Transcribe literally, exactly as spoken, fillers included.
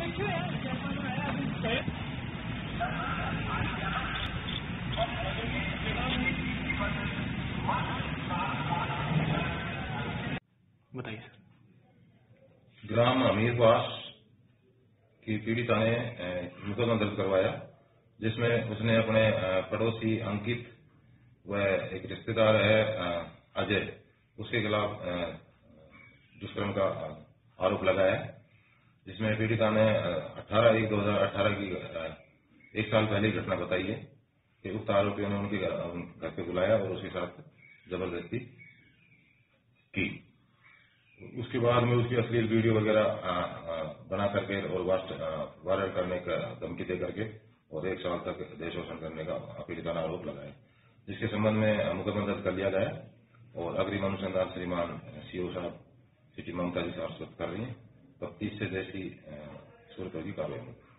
बताइए सर। ग्राम अमीरवास की पीड़िता ने मुकदमा दर्ज करवाया, जिसमें उसने अपने पड़ोसी अंकित व एक रिश्तेदार है अजय, उसके खिलाफ दुष्कर्म का आरोप लगाया, जिसमें पीड़िता ने अठारह एक दो हजार अठारह की एक साल पहले की घटना बताई है कि उक्त आरोपियों ने उनके घर पे बुलाया और उसके साथ जबरदस्ती की। उसके बाद में उसकी अश्लील वीडियो वगैरह बना करके और वायरल करने का धमकी दे करके और एक साल तक देश शोषण करने का पीड़िता ने आरोप लगाया, जिसके संबंध में मुकदमा दर्ज कर लिया गया और अग्रिम अनुसंधान श्रीमान सीओ साहब सिटी ममता जी साहब कर रही है। तफ्तीश से जैसी सूरत होगी कार्रवाई होगी।